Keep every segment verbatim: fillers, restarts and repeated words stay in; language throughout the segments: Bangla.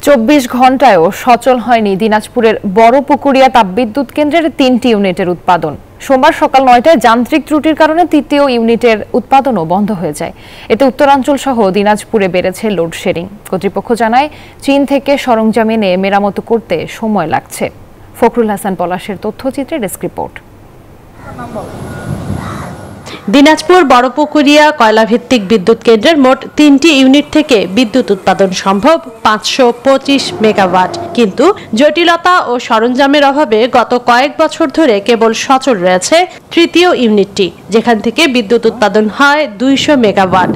চব্বিশ ঘন্টায়ও সচল হয়নি দিনাজপুরের বড়পুকুরিয়া তাপবিদ্যুৎ কেন্দ্রের তিনটি ইউনিটের উৎপাদন। সোমবার সকাল নয়টায় যান্ত্রিক ত্রুটির কারণে তৃতীয় ইউনিটের উৎপাদনও বন্ধ হয়ে যায়। এতে উত্তরাঞ্চল সহ দিনাজপুরে বেড়েছে লোডশেডিং। কর্তৃপক্ষ জানায়, চীন থেকে সরঞ্জাম এনে মেরামত করতে সময় লাগছে। ফখরুল হাসান পলাশের তথ্যচিত্রে ডেস্ক রিপোর্ট। দিনাজপুর বড়পুকুরিয়া কয়লাভিত্তিক বিদ্যুৎ কেন্দ্রের মোট তিনটি ইউনিট থেকে বিদ্যুৎ উৎপাদন সম্ভব পাঁচশো পঁচিশ মেগাওয়াট, কিন্তু জটিলতা ও সরঞ্জামের অভাবে গত কয়েক বছর ধরে কেবল সচল রয়েছে তৃতীয় ইউনিটটি, যেখান থেকে বিদ্যুৎ উৎপাদন হয় দুইশো মেগাওয়াট।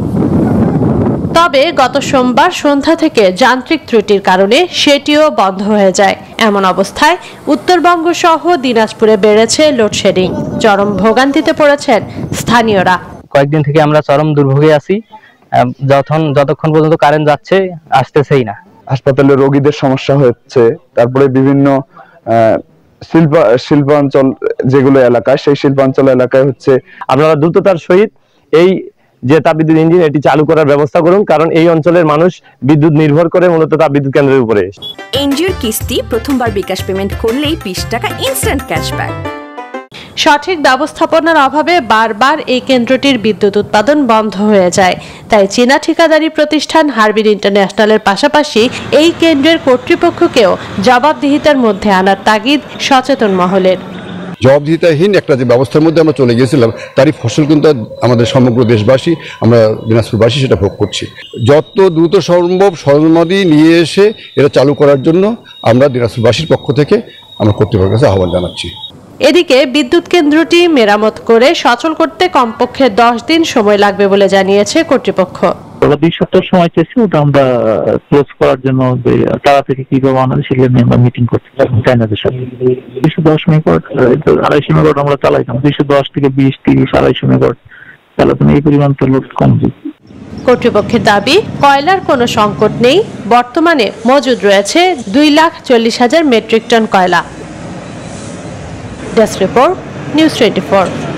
তবে গত সোমবার সন্ধ্যা থেকে যান্ত্রিক ত্রুটির কারণে সেটিও বন্ধ হয়ে যায়। এমন অবস্থায় উত্তরবঙ্গ সহ দিনাজপুরে বেড়েছে লোডশেডিং। চরম ভোগান্তিতে পড়েছেন স্থানীয়রা। কয়েকদিন থেকে আমরা চরম দুর্ভোগে আছি। যখন যতক্ষণ পর্যন্ত কারেন্ট যাচ্ছে আসতেছেই না। হাসপাতালে রোগীদের সমস্যা হচ্ছে, তারপরে বিভিন্ন শিল্প শিল্পাঞ্চল যেগুলো এলাকায়, সেই শিল্পাঞ্চল এলাকায় হচ্ছে। আপনারা দ্রুততার সহিত এই যে তাপবিদ্যুৎ ইঞ্জিন এটি চালু করার ব্যবস্থা করুন, কারণ এই অঞ্চলের মানুষ বিদ্যুৎ নির্ভর করে মূলত তাপবিদ্যুৎ কেন্দ্রের উপরে। এনজিওর কিস্তি প্রথমবার বিকাশ পেমেন্ট করলেই বিশ টাকা ইনস্ট্যান্ট ক্যাশব্যাক। সঠিক ব্যবস্থাপনার অভাবে বারবার এই কেন্দ্রটির বিদ্যুৎ উৎপাদন বন্ধ হয়ে যায়। তাই চীনা ঠিকাদারি প্রতিষ্ঠান হারবিন ইন্টারন্যাশনালের পাশাপাশি এই কেন্দ্রের কর্তৃপক্ষকেও জবাবদিহিতার মধ্যে আনার তাগিদ সচেতন মহলের। জবাবদিহিতাহীন একটা যে ব্যবস্থার মধ্যে আমরা চলে গিয়েছিলাম, তারই ফসল কিন্তু আমাদের সমগ্র দেশবাসী, আমরা দিনাজপুরবাসী সেটা ভোগ করছি। যত দ্রুত সম্ভব সরঞ্জামাদি নিয়ে এসে এটা চালু করার জন্য আমরা দিনাজপুরবাসীর পক্ষ থেকে আমরা কর্তৃপক্ষের কাছে আহ্বান জানাচ্ছি। এদিকে বিদ্যুৎ কেন্দ্রটি মেরামত করে সচল করতে কমপক্ষে দশ দিন সময় লাগবে বলে জানিয়েছে কর্তৃপক্ষ। দুই সপ্তাহ সময় চেয়েছি, ওটা আমরা ক্লোজ করার জন্য তাড়াতাড়ি কিভাবে আনাবে সেগুলো নিয়ে আমরা মিটিং করতেছিলাম চাইনাদের সাথে। দুইশো দশ মেগাওয়াট আড়াইশো মেগাওয়াট আমরা চালাইতাম, দুইশো দশ থেকে বিশ তিরিশ আড়াইশো মেগাওয়াট চালাতাম। এই পরিমাণ তো লোড কমবে। কর্তৃপক্ষের দাবি, কয়লার কোনো সংকট নেই। বর্তমানে মজুদ রয়েছে দুই লাখ চল্লিশ হাজার মেট্রিক টন কয়লা। Desk report, news twenty four.